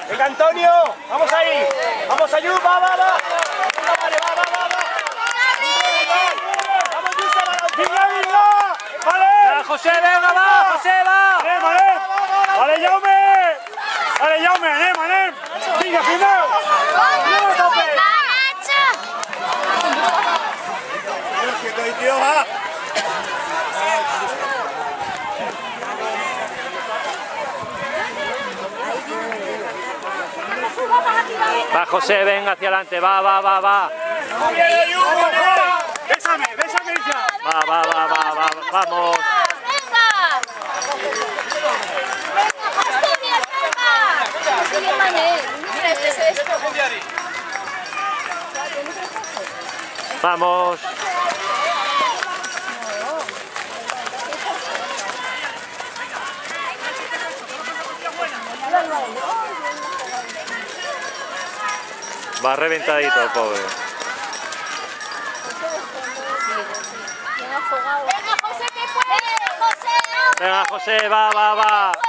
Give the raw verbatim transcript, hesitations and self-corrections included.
Venga, Antonio, vamos ahí. Vamos, Ayú, va, va, va. Vale, va, va, va, va. Vamos, Yusa, venga, venga. Vale. Venga, José, venga, va, José, va. Anem, anem. Vale, Jaume. Vale, Jaume, anem, anem. Vinga, primero. Vinga, a tope. Tío, va. Va, José, venga hacia adelante, va, va, va, va. Bésame, bésame ya. Va, va, va, va, va, vamos. Vamos. Va reventadito el pobre. Venga, José, que puede. José, Venga, José, va, va, va.